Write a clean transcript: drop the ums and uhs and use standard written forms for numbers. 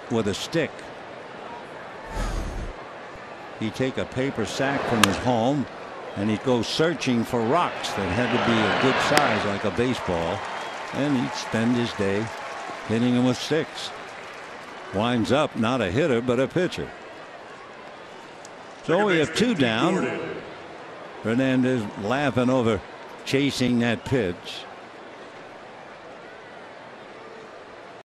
with a stick. He'd take a paper sack from his home and he'd go searching for rocks that had to be a good size, like a baseball, and he'd spend his day hitting them with sticks. Winds up not a hitter but a pitcher. So we have 2 down. Fernandez laughing over chasing that pitch.